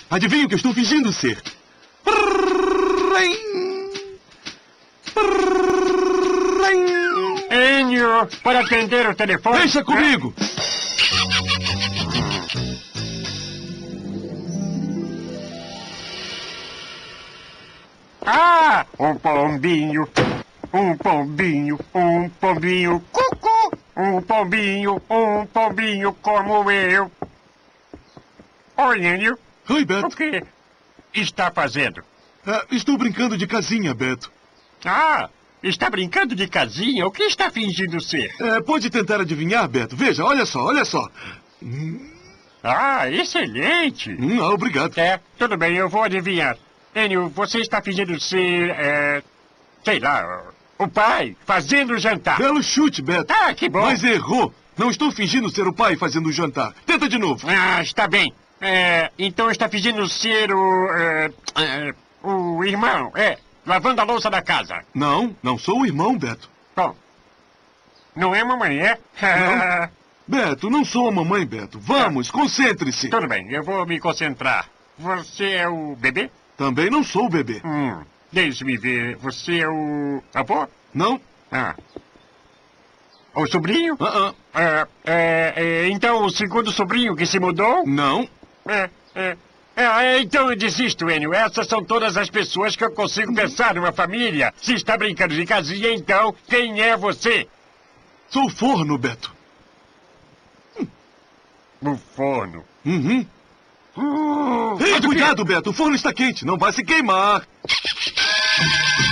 Adivinha o que eu estou fingindo ser? Enio, para atender o telefone... Deixa comigo! Ah, um pombinho, cucu, um pombinho como eu. Oi, Enio, Oi, o Beto. que está fazendo? Estou brincando de casinha, Beto. Ah, está brincando de casinha? O que está fingindo ser? Pode tentar adivinhar, Beto. Veja, olha só, olha só. Ah, excelente. Obrigado. Tudo bem, eu vou adivinhar. Enio, você está fingindo ser, sei lá, o pai fazendo o jantar. Belo chute, Beto. Ah, que bom. Mas errou. Não estou fingindo ser o pai fazendo o jantar. Tenta de novo. Ah, está bem. Então está fingindo ser o irmão, lavando a louça da casa. Não sou o irmão, Beto. Bom, não é mamãe, é? Não. Beto, não sou a mamãe, Beto. Vamos, concentre-se. Tudo bem, eu vou me concentrar. Você é o bebê? Também não sou o bebê. Deixe-me ver. Você é o avô? Não. O sobrinho? Então o segundo sobrinho que se mudou? Não. Então eu desisto, Enio. Essas são todas as pessoas que eu consigo pensar numa família. Se está brincando de casinha, então quem é você? Sou o forno, Beto. O forno. Ei, cuidado, Beto. O forno está quente. Não vai se queimar.